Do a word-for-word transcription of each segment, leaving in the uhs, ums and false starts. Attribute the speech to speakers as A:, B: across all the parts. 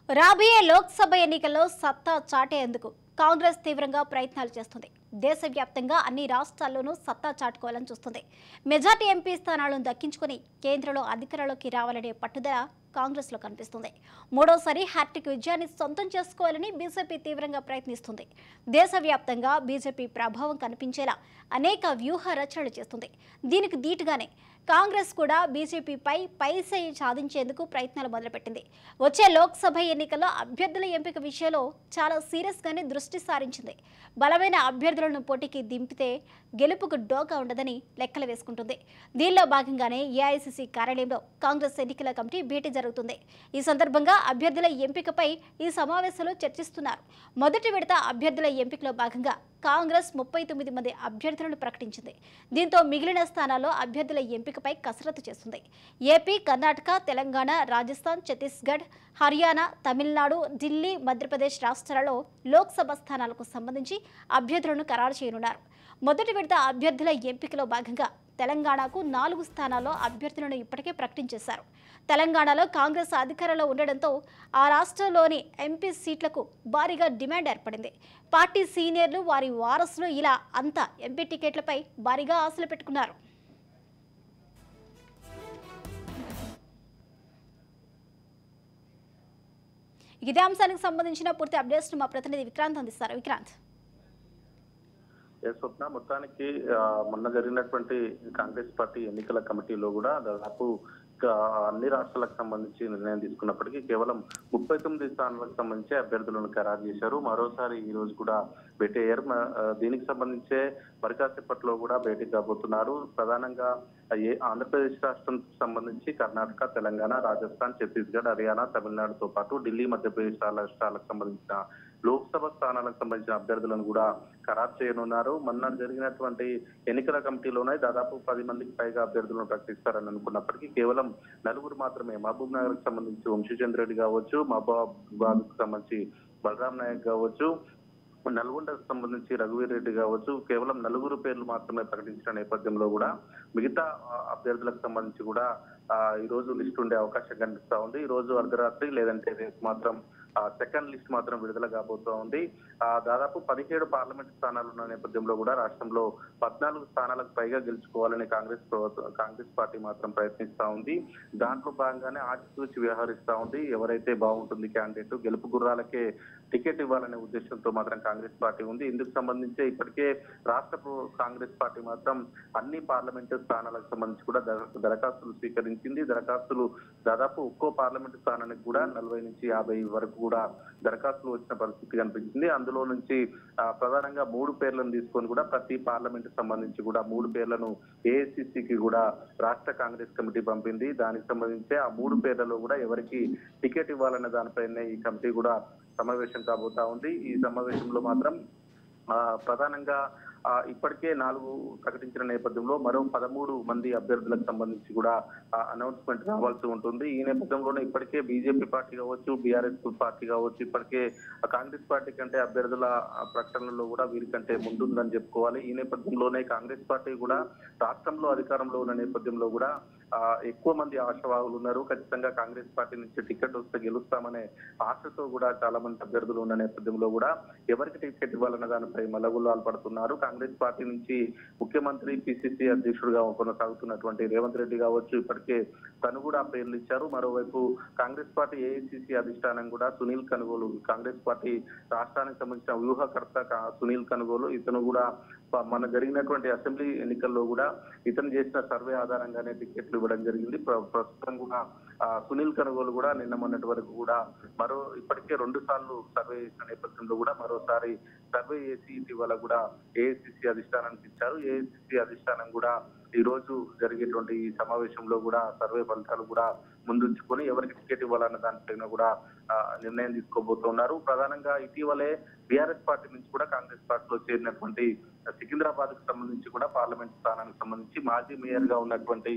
A: రాబోయే లోక్సభ ఎన్నికల్లో సత్తా చాటేందుకు కాంగ్రెస్ తీవ్రంగా ప్రయత్నాలు చేస్తుంది. దేశవ్యాప్తంగా అన్ని రాష్ట్రాల్లోనూ సత్తా చాటుకోవాలని చూస్తుంది. మెజార్టీ ఎంపీ స్థానాలను దక్కించుకుని కేంద్రంలో అధికారంలోకి రావాలనే పట్టుదల కాంగ్రెస్లో కనిపిస్తుంది. మూడోసారి హ్యాట్రిక్ విజయాన్ని సొంతం చేసుకోవాలని బీజేపీ తీవ్రంగా ప్రయత్నిస్తుంది. దేశవ్యాప్తంగా బీజేపీ ప్రభావం కనిపించేలా అనేక వ్యూహ రచనలు చేస్తుంది. దీనికి దీటుగానే కాంగ్రెస్ కూడా బీజేపీపై పైసై సాధించేందుకు ప్రయత్నాలు మొదలుపెట్టింది. వచ్చే లోక్సభ ఎన్నికల్లో అభ్యర్థుల ఎంపిక విషయంలో చాలా సీరియస్గానే దృష్టి సారించింది. బలమైన అభ్యర్థులను పోటీకి దింపితే గెలుపుకు డోకా ఉండదని లెక్కలు వేసుకుంటుంది. దీనిలో భాగంగానే ఏఐసీసీ కార్యాలయంలో కాంగ్రెస్ ఎన్నికల కమిటీ భేటీ జరుగుతుంది. ఈ సందర్భంగా అభ్యర్థుల ఎంపికపై ఈ సమావేశంలో చర్చిస్తున్నారు. మొదటి విడత అభ్యర్థుల ఎంపికలో భాగంగా కాంగ్రెస్ ముప్పై తొమ్మిది మంది అభ్యర్థులను ప్రకటించింది. దీంతో మిగిలిన స్థానాల్లో అభ్యర్థుల ఎంపికపై కసరత్తు చేస్తుంది. ఏపీ, కర్ణాటక, తెలంగాణ, రాజస్థాన్, ఛత్తీస్గఢ్, హర్యానా, తమిళనాడు, ఢిల్లీ, మధ్యప్రదేశ్ రాష్ట్రాలలో లోక్సభ స్థానాలకు సంబంధించి అభ్యర్థులను ఖరారు చేయనున్నారు. మొదటి విడత అభ్యర్థుల ఎంపికలో భాగంగా తెలంగాణకు నాలుగు స్థానాల్లో అభ్యర్థులను ఇప్పటికే ప్రకటించేశారు. తెలంగాణలో కాంగ్రెస్ అధికారంలో ఉండడంతో ఆ రాష్ట్రంలోని ఎంపీ సీట్లకు భారీగా డిమాండ్ ఏర్పడింది. పార్టీ సీనియర్లు, వారి వారసులు ఇలా అంతా ఎంపీ టికెట్లపై భారీగా ఆశలు పెట్టుకున్నారు. ఇదే అంశానికి సంబంధించిన పూర్తి అప్డేట్స్ మా ప్రతినిధి విక్రాంత్ అందిస్తారు. విక్రాంత్.
B: స్వప్న, మొత్తానికి మొన్న జరిగినటువంటి కాంగ్రెస్ పార్టీ ఎన్నికల కమిటీలో కూడా దాదాపు అన్ని రాష్ట్రాలకు సంబంధించి నిర్ణయం తీసుకున్నప్పటికీ కేవలం ముప్పై తొమ్మిది స్థానాలకు సంబంధించి అభ్యర్థులను ఖరారు చేశారు. మరోసారి ఈ రోజు కూడా భేటీ అయ్యారు. దీనికి సంబంధించే మరికాసేపట్లో కూడా భేటీ కాబోతున్నారు. ప్రధానంగా ఏ ఆంధ్రప్రదేశ్ రాష్ట్రం సంబంధించి కర్ణాటక, తెలంగాణ, రాజస్థాన్, ఛత్తీస్గఢ్, హర్యానా, తమిళనాడుతో పాటు ఢిల్లీ, మధ్యప్రదేశ్ రాష్ట్రాలకు సంబంధించిన లోక్సభ స్థానాలకు సంబంధించిన అభ్యర్థులను కూడా ఖరారు చేయనున్నారు. మొన్న జరిగినటువంటి ఎన్నికల కమిటీలోనే దాదాపు పది మందికి పైగా అభ్యర్థులను ప్రకటిస్తారని అనుకున్నప్పటికీ కేవలం నలుగురు మాత్రమే, మహబూబ్ నగర్ కి సంబంధించి వంశీచంద్ర రెడ్డి కావచ్చు, మహబూబాబాద్ కు సంబంధించి బలరాం నాయక్ కావచ్చు, నల్గొండకు సంబంధించి రఘువీర్ రెడ్డి కావచ్చు, కేవలం నలుగురు పేర్లు మాత్రమే ప్రకటించిన నేపథ్యంలో కూడా మిగతా అభ్యర్థులకు సంబంధించి కూడా ఈ రోజు లిస్ట్ ఉండే అవకాశం కనిపిస్తా ఉంది. ఈ రోజు అర్ధరాత్రి లేదంటే రేపు మాత్రం సెకండ్ లిస్ట్ మాత్రం విడుదల కాబోతూ ఉంది. ఆ దాదాపు పదిహేడు పార్లమెంట్ స్థానాలు ఉన్న నేపథ్యంలో కూడా రాష్ట్రంలో పద్నాలుగు స్థానాలకు పైగా గెలుచుకోవాలని కాంగ్రెస్ ప్రభుత్వం కాంగ్రెస్ పార్టీ మాత్రం ప్రయత్నిస్తా ఉంది. దాంట్లో భాగంగానే ఆచితూచి వ్యవహరిస్తా ఉంది. ఎవరైతే బాగుంటుంది క్యాండిడేట్, గెలుపు గుర్రాలకే టికెట్ ఇవ్వాలనే ఉద్దేశంతో మాత్రం కాంగ్రెస్ పార్టీ ఉంది. ఇందుకు సంబంధించి ఇప్పటికే రాష్ట్ర కాంగ్రెస్ పార్టీ మాత్రం అన్ని పార్లమెంటు స్థానాలకు సంబంధించి కూడా దరఖాస్తులు స్వీకరించింది. దరఖాస్తులు దాదాపు ఒక్కో పార్లమెంటు స్థానానికి కూడా నలభై నుంచి యాభై వరకు కూడా దరఖాస్తులు వచ్చిన పరిస్థితి కనిపించింది. అందులో నుంచి ప్రధానంగా మూడు పేర్లను తీసుకొని కూడా ప్రతి పార్లమెంట్ సంబంధించి కూడా మూడు పేర్లను ఏఐసిసికి కూడా రాష్ట్ర కాంగ్రెస్ కమిటీ పంపింది. దానికి సంబంధించి ఆ మూడు పేర్లలో కూడా ఎవరికి టికెట్ ఇవ్వాలనే దానిపైనే ఈ కమిటీ కూడా సమావేశం కాబోతా ఉంది. ఈ సమావేశంలో మాత్రం ప్రధానంగా ఇప్పటికే నాలుగు ప్రకటించిన నేపథ్యంలో మరో పదమూడు మంది అభ్యర్థులకు సంబంధించి కూడా అనౌన్స్మెంట్ రావాల్సి ఉంటుంది. ఈ నేపథ్యంలోనే ఇప్పటికే బీజేపీ పార్టీ కావచ్చు, బీఆర్ఎస్ పార్టీ కావచ్చు ఇప్పటికే కాంగ్రెస్ పార్టీ కంటే అభ్యర్థుల ప్రకటనలో కూడా వీరికంటే ముందుందని చెప్పుకోవాలి. ఈ నేపథ్యంలోనే కాంగ్రెస్ పార్టీ కూడా రాష్ట్రంలో అధికారంలో ఉన్న నేపథ్యంలో కూడా ఎక్కువ మంది ఆశావాహులు ఉన్నారు. ఖచ్చితంగా కాంగ్రెస్ పార్టీ నుంచి టికెట్ వస్తే గెలుస్తామనే ఆశతో కూడా చాలా మంది అభ్యర్థులు ఉన్న నేపథ్యంలో కూడా ఎవరికి టికెట్ ఇవ్వాలన్న దానిపై మల్లగుల్లాలు పడుతున్నారు. కాంగ్రెస్ పార్టీ నుంచి ముఖ్యమంత్రి, పిసిసి అధ్యక్షుడిగా కొనసాగుతున్నటువంటి రేవంత్ రెడ్డి కావచ్చు ఇప్పటికే తను కూడా పేర్లు ఇచ్చారు. మరోవైపు కాంగ్రెస్ పార్టీ ఏఐసిసి అధిష్టానం కూడా సునీల్ కనుగోలు, కాంగ్రెస్ పార్టీ రాష్ట్రానికి సంబంధించిన వ్యూహకర్త సునీల్ కనుగోలు, ఇతను కూడా మన జరిగినటువంటి అసెంబ్లీ ఎన్నికల్లో కూడా ఇతను చేసిన సర్వే ఆధారంగానే టికెట్లు ఇవ్వడం జరిగింది. ప్రస్తుతం కూడా సునీల్ కనుగోలు కూడా నిన్న మొన్నటి వరకు కూడా మరో ఇప్పటికే రెండు సార్లు సర్వే చేసిన నేపథ్యంలో కూడా మరోసారి సర్వే చేసి ఇటీవల కూడా ఏఐసిసి అధిష్టానానికి ఇచ్చారు. ఏఐసిసి అధిష్టానం కూడా ఈ రోజు జరిగేటువంటి ఈ సమావేశంలో కూడా సర్వే ఫలితాలు కూడా ముందుంచుకొని ఎవరికి టికెట్ ఇవ్వాలన్న దానిపైన కూడా నిర్ణయం తీసుకోబోతున్నారు. ప్రధానంగా ఇటీవలే బీఆర్ఎస్ పార్టీ నుంచి కూడా కాంగ్రెస్ పార్టీలో చేరినటువంటి సికింద్రాబాద్ కు సంబంధించి కూడా పార్లమెంట్ స్థానానికి సంబంధించి మాజీ మేయర్ గా ఉన్నటువంటి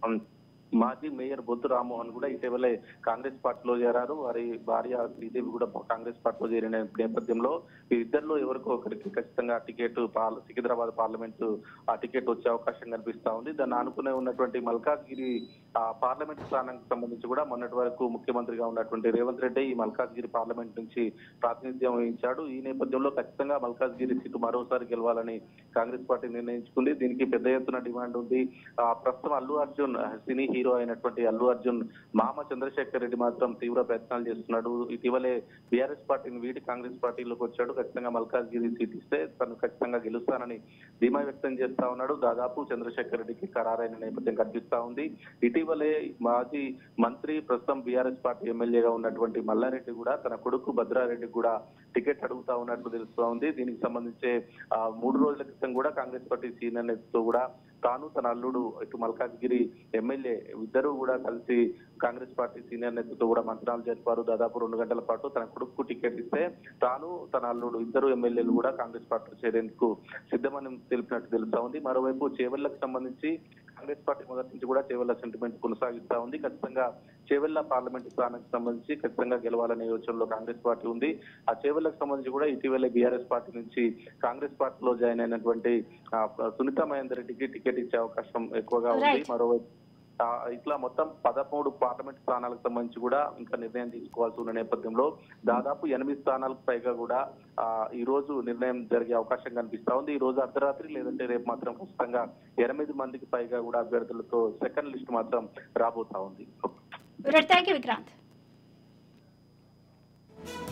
B: మాజీ మేయర్ బొద్దు రామ్మోహన్ కూడా ఇటీవలే కాంగ్రెస్ పార్టీలో చేరారు. వారి భార్య శ్రీదేవి కూడా కాంగ్రెస్ పార్టీలో చేరిన నేపథ్యంలో ఈ ఇద్దరిలో ఎవరికో ఒకరికి ఖచ్చితంగా టికెట్ సికింద్రాబాద్ పార్లమెంట్ ఆ టికెట్ వచ్చే అవకాశం కనిపిస్తా ఉంది. దాన్ని ఆనుకునే ఉన్నటువంటి మల్కాజ్గిరి ఆ పార్లమెంట్ స్థానానికి సంబంధించి కూడా మొన్నటి వరకు ముఖ్యమంత్రిగా ఉన్నటువంటి రేవంత్ రెడ్డి ఈ మల్కాజ్గిరి పార్లమెంట్ నుంచి ప్రాతినిధ్యం వహించాడు. ఈ నేపథ్యంలో ఖచ్చితంగా మల్కాజ్గిరి సీటు మరోసారి గెలవాలని కాంగ్రెస్ పార్టీ నిర్ణయించుకుంది. దీనికి పెద్ద ఎత్తున డిమాండ్ ఉంది. ఆ ప్రస్తుతం అల్లు అర్జున్ సినీ హీరో అయినటువంటి అల్లు అర్జున్ మామ చంద్రశేఖర్ రెడ్డి మాత్రం తీవ్ర ప్రయత్నాలు చేస్తున్నాడు. ఇటీవలే బీఆర్ఎస్ పార్టీని వీడి కాంగ్రెస్ పార్టీలోకి వచ్చాడు. ఖచ్చితంగా మల్కాజ్గిరి సీట్ ఇస్తే తను ఖచ్చితంగా గెలుస్తానని ధీమా వ్యక్తం చేస్తా ఉన్నాడు. దాదాపు చంద్రశేఖర్ రెడ్డికి ఖరారైన నేపథ్యం కనిపిస్తా ఉంది. ఇటీవలే మాజీ మంత్రి ప్రస్తుతం బీఆర్ఎస్ పార్టీ ఎమ్మెల్యేగా ఉన్నటువంటి మల్లారెడ్డి కూడా తన కొడుకు భద్రారెడ్డి కూడా టికెట్ అడుగుతా ఉన్నట్లు తెలుస్తా ఉంది. దీనికి సంబంధించి ఆ మూడు రోజుల క్రితం కూడా కాంగ్రెస్ పార్టీ సీనియర్ నేతతో కూడా తాను తన అల్లుడు ఇటు మల్కాజ్గిరి ఎమ్మెల్యే ఇద్దరు కూడా కలిసి కాంగ్రెస్ పార్టీ సీనియర్ నేతతో కూడా మంత్రాలు జరిపారు. దాదాపు రెండు గంటల పాటు తన కొడుకు టికెట్ ఇస్తే తాను తన అల్లుడు ఇద్దరు ఎమ్మెల్యేలు కూడా కాంగ్రెస్ పార్టీ చేరేందుకు సిద్ధమని తెలిపినట్టు తెలుస్తా ఉంది. మరోవైపు చేవెళ్లకు సంబంధించి కాంగ్రెస్ పార్టీ మొదటి నుంచి కూడా చేవెళ్ల సెంటిమెంట్ కొనసాగిస్తా ఉంది. ఖచ్చితంగా చేవెళ్ల పార్లమెంట్ స్థానానికి సంబంధించి ఖచ్చితంగా గెలవాలనే యోచనలో కాంగ్రెస్ పార్టీ ఉంది. ఆ చేవెళ్లకు సంబంధించి కూడా ఇటీవలే బీఆర్ఎస్ పార్టీ నుంచి కాంగ్రెస్ పార్టీలో జాయిన్ అయినటువంటి సునీతా మహేందర్ రెడ్డికి టికెట్ ఇచ్చే అవకాశం ఎక్కువగా ఉంది. మరోవైపు ఇట్లా మొత్తం పదమూడు పార్లమెంట్ స్థానాలకు సంబంధించి కూడా ఇంకా నిర్ణయం తీసుకోవాల్సి ఉన్న నేపథ్యంలో దాదాపు ఎనిమిది స్థానాలకు పైగా కూడా ఆ ఈ రోజు నిర్ణయం జరిగే అవకాశం కనిపిస్తా ఉంది. ఈ రోజు అర్ధరాత్రి లేదంటే రేపు మాత్రం ఖచ్చితంగా ఎనిమిది మందికి పైగా కూడా అభ్యర్థులతో సెకండ్ లిస్ట్ మాత్రం రాబోతా ఉంది.
A: Thank you Vikrant.